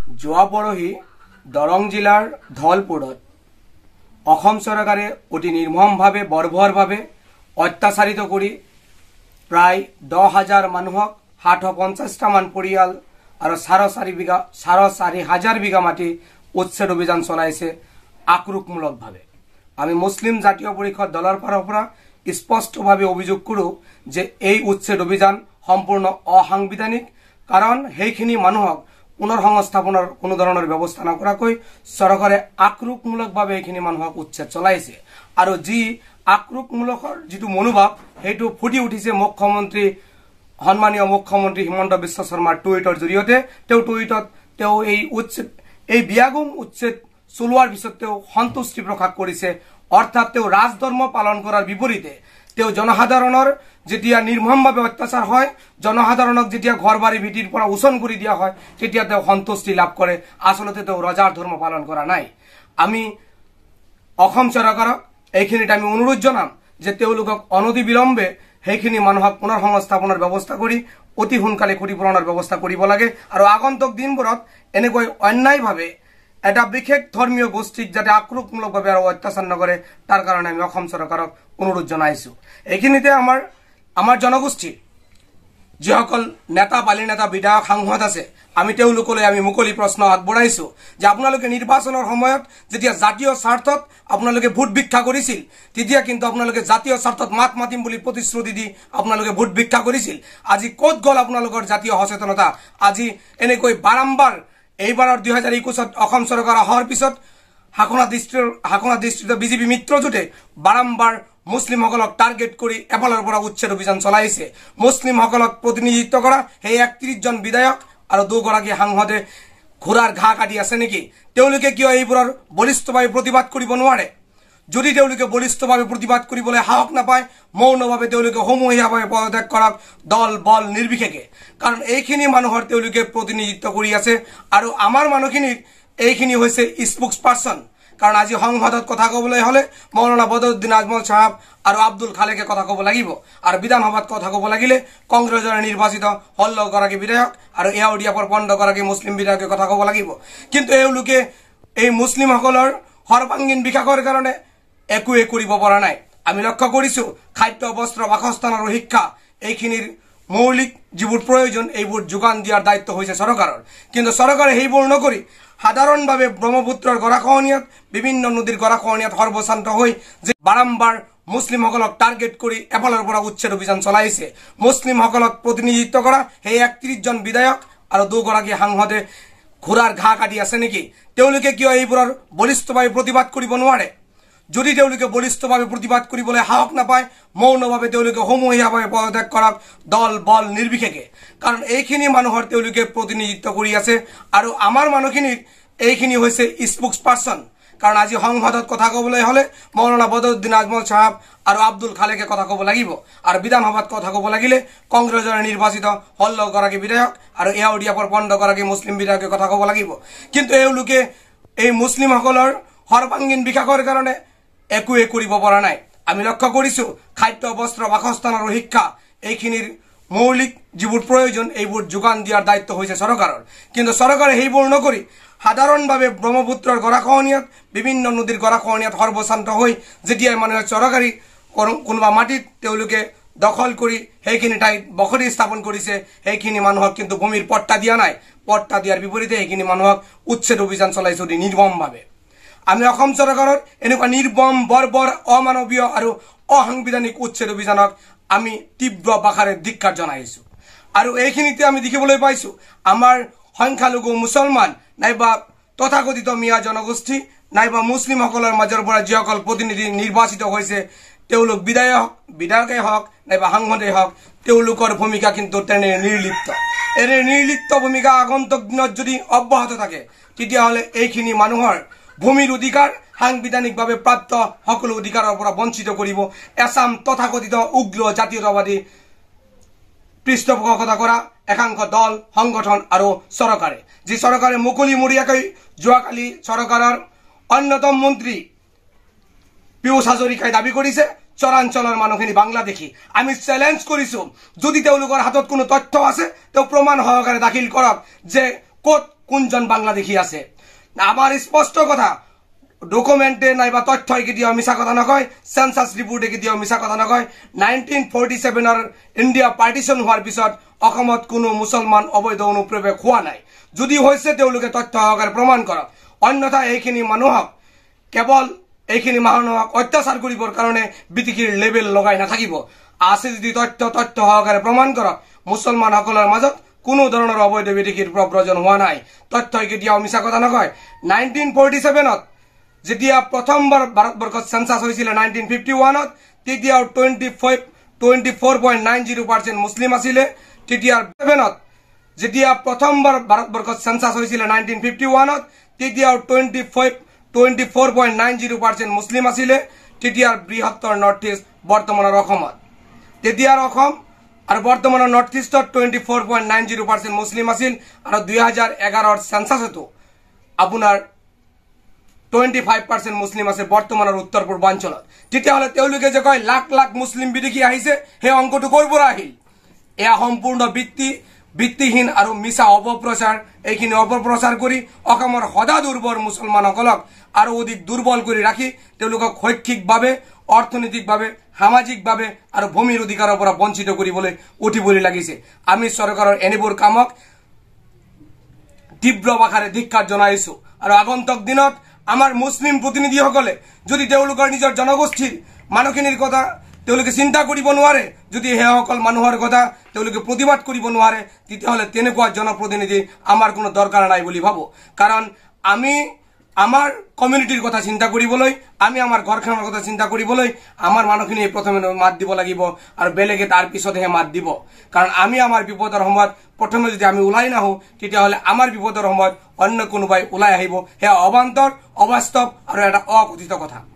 যোৱা পৰহি দৰং জিলাৰ ধলপুৰত অসম চৰকাৰে অতি নিৰ্মমভাৱে বৰ্বৰভাৱে অত্যাচাৰিত কৰি প্ৰায় 10,000 মানুহক 750টা মান পৰিয়াল আৰু 4,500 বিঘা মাটি উচ্ছেদ অভিযান চলাইছে আক্ৰোশমূলকভাৱে। আমি মুছলিম জাতীয় পৰিষদ দলৰ পৰা স্পষ্টভাৱে অভিযোগ কৰোঁ যে এই উচ্ছেদ অভিযান সম্পূৰ্ণ অসাংবিধানিক, কাৰণ সেইখিনি মানুহক পুনৰ সংস্থাপনৰ কোনো ধৰণৰ ব্যৱস্থা নকৰাকৈ চৰকাৰে আক্ৰোশমূলকভাৱে এইখিনি মানুহক উচ্ছেদ চলাইছে। আৰু যি আক্ৰোশমূলকৰ যিটো মনোভাৱ সেইটো ফুটি উঠিছে সন্মানীয় মুখ্যমন্ত্ৰী হিমন্ত বিশ্ব শৰ্মাৰ টুইটৰ জৰিয়তে। তেওঁ এই বিয়াগুম উচ্ছেদ চলোৱাৰ পিছত তেওঁ সন্তুষ্টি প্ৰকাশ কৰিছে। অৰ্থাৎ তেওঁ ৰাজধৰ্ম পালন কৰাৰ বিপৰীতে তেওঁ জনসাধাৰণৰ যেতিয়া নিৰ্মমভাৱে অত্যাচাৰ হয়, জনসাধাৰণক যেতিয়া ঘৰ বাৰী ভিটিৰ পৰা উচন কৰি দিয়া হয়, তেতিয়া তেওঁ সন্তুষ্টি লাভ কৰে। আচলতে তেওঁ ৰজাৰ ধৰ্ম পালন কৰা নাই। আমি অসম চৰকাৰক এইখিনিত আমি অনুৰোধ জনাম যে তেওঁলোকক অনতিবিলম্বে সেইখিনি মানুহক পুনৰ সংস্থাপনৰ ব্যৱস্থা কৰি অতি সোনকালে ক্ষতিপূৰণৰ ব্যৱস্থা কৰিব লাগে। আৰু আগন্তুক দিনবোৰত এনেকৈ অন্যায়ভাৱে এটা বিশেষ ধৰ্মীয় গোষ্ঠীক যাতে আক্ৰোশমূলকভাৱে আৰু অত্যাচাৰ নকৰে তাৰ কাৰণে আমি অসম চৰকাৰক অনুৰোধ জনাইছো। এইখিনিতে আমাৰ জনগোষ্ঠীৰ যিসকল নেতা, পালি নেতা, বিধায়ক, সাংসদ আছে, আমি তেওঁলোকলৈ আমি মুকলি প্ৰশ্ন আগবঢ়াইছো যে আপোনালোকে নিৰ্বাচনৰ সময়ত যেতিয়া জাতীয় স্বাৰ্থত আপোনালোকে ভোট ভিক্ষা কৰিছিল, তেতিয়া কিন্তু আপোনালোকে জাতীয় স্বাৰ্থত মাত মাতিম বুলি প্ৰতিশ্ৰুতি দি আপোনালোকে ভোট ভিক্ষা কৰিছিল। আজি ক'ত গ'ল আপোনালোকৰ জাতীয় সচেতনতা? আজি এনেকৈ বাৰম্বাৰ এইবাৰৰ 2021ত অসম চৰকাৰ অহাৰ পিছত শাসনা দৃষ্টিত বিজেপি মিত্ৰজোঁটে বাৰম্বাৰ মুছলিমসকলক টাৰ্গেট কৰি এফালৰ পৰা উচ্ছেদ অভিযান চলাইছে। মুছলিমসকলক প্ৰতিনিধিত্ব কৰা সেই 31 জন বিধায়ক আৰু 2 গৰাকী সাংসদে ঘোঁৰাৰ ঘাঁহ কাটি আছে নেকি? তেওঁলোকে কিয় এইবোৰৰ বলিষ্ঠভাৱে প্ৰতিবাদ কৰিব নোৱাৰে? যদি তেওঁলোকে বলিষ্ঠভাৱে প্ৰতিবাদ কৰিবলৈ সাহস নাপায়, মৌনভাৱে তেওঁলোকে সমূহীয়াভাৱে পদত্যাগ কৰক, দল বল নিৰ্বিশেষে। কাৰণ এইখিনি মানুহৰ তেওঁলোকে প্ৰতিনিধিত্ব কৰি আছে। আৰু আমাৰ মানুহখিনিৰ এইখিনি হৈছে স্পোক্স পাৰ্চন। কাৰণ আজি সংসদত কথা ক'বলৈ হ'লে মৌলানা বদৰুদ্দিন আজমল সাহেব আৰু আব্দুল খালেকে কথা ক'ব লাগিব, আৰু বিধানসভাত কথা ক'ব লাগিলে কংগ্ৰেছৰ নিৰ্বাচিত 16 গৰাকী বিধায়ক আৰু এয়াউডিএফৰ 15 গৰাকী মুছলিম বিধায়কে কথা ক'ব লাগিব। কিন্তু এওঁলোকে এই মুছলিমসকলৰ সৰ্বাংগীন বিকাশৰ কাৰণে একোৱে কৰিব পৰা নাই। আমি লক্ষ্য কৰিছোঁ খাদ্য, বস্ত্ৰ, বাসস্থান আৰু শিক্ষা এইখিনিৰ মৌলিক যিবোৰ প্ৰয়োজন এইবোৰ যোগান দিয়াৰ দায়িত্ব হৈছে চৰকাৰৰ। কিন্তু চৰকাৰে সেইবোৰ নকৰি সাধাৰণভাৱে ব্ৰহ্মপুত্ৰৰ গৰাখহনীয়াত, বিভিন্ন নদীৰ গৰাখহনীয়াত সৰ্বশান্ত হৈ যে বাৰম্বাৰ মুছলিমসকলক টাৰ্গেট কৰি এফালৰ পৰা উচ্ছেদ অভিযান চলাইছে। মুছলিমসকলক প্ৰতিনিধিত্ব কৰা সেই 31 জন বিধায়ক আৰু 2 গৰাকী সাংসদে ঘোঁৰাৰ ঘাঁহ কাটি আছে নেকি? তেওঁলোকে কিয় এইবোৰৰ বলিষ্ঠভাৱে প্ৰতিবাদ কৰিব নোৱাৰে? যদি তেওঁলোকে বলিষ্ঠভাৱে প্ৰতিবাদ কৰিবলৈ সাহস নাপায়, মৌনভাৱে তেওঁলোকে সমূহীয়াভাৱে পদত্যাগ কৰক, দল বল নিৰ্বিশেষে। কাৰণ এইখিনি মানুহৰ তেওঁলোকে প্ৰতিনিধিত্ব কৰি আছে। আৰু আমাৰ মানুহখিনিৰ এইখিনি হৈছে স্পোক্স পাৰ্চন। কাৰণ আজি সংসদত কথা ক'বলৈ হ'লে মৌলানা বদৰুদ্দিন আজমল সাহেব আৰু আব্দুল খালেকে কথা ক'ব লাগিব, আৰু বিধানসভাত কথা ক'ব লাগিলে কংগ্ৰেছৰ নিৰ্বাচিত 16 গৰাকী বিধায়ক আৰু এয়াউডিএফৰ 15 গৰাকী মুছলিম বিধায়কে কথা ক'ব লাগিব। কিন্তু এওঁলোকে এই মুছলিমসকলৰ সৰ্বাংগীন বিকাশৰ কাৰণে একোৱে কৰিব পৰা নাই। আমি লক্ষ্য কৰিছোঁ খাদ্য, বস্ত্ৰ, বাসস্থান আৰু শিক্ষা এইখিনিৰ মৌলিক যিবোৰ প্ৰয়োজন এইবোৰ যোগান দিয়াৰ দায়িত্ব হৈছে চৰকাৰৰ। কিন্তু চৰকাৰে সেইবোৰ নকৰি সাধাৰণভাৱে ব্ৰহ্মপুত্ৰৰ গৰাখহনীয়াত, বিভিন্ন নদীৰ গৰাখহনীয়াত সৰ্বশান্ত হৈ যেতিয়াই মানুহে চৰকাৰী কোনোবা মাটিত তেওঁলোকে দখল কৰি সেইখিনি ঠাইত বসতি স্থাপন কৰিছে, সেইখিনি মানুহক কিন্তু ভূমিৰ পট্টা দিয়া নাই। পট্টা দিয়াৰ বিপৰীতে সেইখিনি মানুহক উচ্ছেদ অভিযান চলাইছে অতি নিৰ্মমভাৱে। আমি অসম চৰকাৰৰ এনেকুৱা নিৰ্মম, বৰ্বৰ, অমানৱীয় আৰু অসাংবিধানিক উচ্ছেদ অভিযানক আমি তীব্ৰ ভাষাৰে ধিক্কাৰ জনাইছোঁ। আৰু এইখিনিতে আমি দেখিবলৈ পাইছোঁ আমাৰ সংখ্যালঘু মুছলমান নাইবা তথাকথিত মিয়া জনগোষ্ঠী নাইবা মুছলিমসকলৰ মাজৰ পৰা যিসকল প্ৰতিনিধি নিৰ্বাচিত হৈছে, তেওঁলোক বিধায়কেই হওক নাইবা সাংসদেই হওক, তেওঁলোকৰ ভূমিকা কিন্তু তেনে নিৰ্লিপ্ত। এনে নিৰ্লিপ্ত ভূমিকা আগন্তুক দিনত যদি অব্যাহত থাকে, তেতিয়াহ'লে এইখিনি মানুহৰ ভূমিৰ অধিকাৰ, সাংবিধানিকভাৱে প্ৰাপ্ত সকলো অধিকাৰৰ পৰা বঞ্চিত কৰিব এছাম তথাকথিত উগ্ৰ জাতীয়তাবাদী পৃষ্ঠপোষকতা কৰা একাংশ দল, সংগঠন আৰু চৰকাৰে। যি চৰকাৰে মুকলিমূৰীয়াকৈ যোৱাকালি চৰকাৰৰ অন্যতম মন্ত্ৰী পীয়ুষ হাজৰিকাই দাবী কৰিছে চৰাঞ্চলৰ মানুহখিনি বাংলাদেশী। আমি চ্যালেঞ্জ কৰিছো, যদি তেওঁলোকৰ হাতত কোনো তথ্য আছে তেওঁ প্ৰমাণ সহকাৰে দাখিল কৰক যে কত কোনজন বাংলাদেশী আছে আমার স্পষ্ট কথা ডকুমেন্টে নাইবা তথ্যই কেতিয়াও মিছা কথা নকয় সেন্সাস রিপোর্টে কেতিয়াও মিছা কথা নকয় 1947 ইন্ডিয়া পার্টিশন হওয়ার পিছত অসমত কোনো মুসলমান অবৈধ অনুপ্রবেশ হওয়া নাই যদি হয়েছে তেওঁলোকে তথ্য সহকারে প্রমাণ করক অন্যথা এইখিনি মানুহক কেবল এইখিনি মানুহক অত্যাচার করিবৰ কারণে বিতিকির লেবেল লগাই নাথাকিব আছে যদি তথ্য সহকারে প্রমাণ করক মুসলমান সকলের মাজত কোনো ধরনের অবৈধ বিতিকির প্রয়োজন হওয়া নাই তথ্যই কেতিয়াও মিছা কথা নকয় 1947 যেতিয়া প্রথমবার ভারতবর্ষত সেন্সাস হয়েছিল 1951 তেতিয়াও 24.90% মুসলিম আছিল তেতিয়ার 7 যেতিয়া প্রথমবার ভারতবর্ষত সেন্সাস হয়েছিল 1951 তেতিয়াও 24.90% মুসলিম আছিল তেতিয়ার বৃহত্তর নর্থ ইস্ট বর্তমানের অসমত তেতিয়ার অসম আর বর্তমানের নর্থ ইস্টত 24.90% মুসলিম আছিল আর 2011 সেন্সাসতো আপনার 25% মুসলিম আছে বর্তমানের উত্তর পূর্বাঞ্চলত তেতিয়াহলে তেওঁলোকে যে কয় লাখ লাখ মুসলিম বিদেশী আহিছে হে অঙ্কটো কৰবৰ আহিল এয়া সম্পূর্ণ ভিত্তিহীন আৰু মিছা অপপ্ৰচাৰ এইখিনি অপপ্ৰচাৰ কৰি অসমৰ সদা দুৰ্বল মুছলমানসকলক আৰু অধিক দুৰ্বল কৰি ৰাখি তেওঁলোকক শৈক্ষিকভাৱে অৰ্থনৈতিকভাৱে সামাজিকভাৱে আৰু ভূমিৰ অধিকাৰৰ পৰা বঞ্চিত কৰিবলৈ উঠিবলৈ লাগিছে আমি চৰকাৰৰ এনেবোৰ কামক তীব্ৰ ভাষাৰে ধিক্কাৰ জনাইছো আৰু আগন্তুক দিনত আমার মুসলিম প্রতিনিধিসকলে যদি তেওঁলোকৰ নিজৰ জনগোষ্ঠীৰ মানুহখিনিৰ কথা তেওঁলোকে চিন্তা কৰিব নোৱাৰে যদি হেসকল মানুহৰ কথা তেওঁলোকে প্ৰতিবাদ কৰিব নোৱাৰে তেতিয়াহলে তেনেকুৱা জনপ্ৰতিনিধি আমাৰ কোনো দৰকাৰ নাই বুলি ভাবো কাৰণ আমি আমাৰ কমিউনিটিৰ কথা চিন্তা কৰিবলৈ আমি আমাৰ ঘৰখনৰ কথা চিন্তা কৰিবলৈ আমাৰ মানুহখিনি প্ৰথমে মাত দিব লাগিব আৰু বেলেগে তাৰ পিছতহে মাত দিব কাৰণ আমি আমাৰ বিপদৰ সময়ত প্ৰথমে যদি আমি ওলাই নাহো তেতিয়াহলে আমাৰ বিপদৰ সময়ত অন্য কোনোবাই ওলাই আহিব হে অবান্তৰ অবাস্তৱ আৰু এটা অকথিত কথা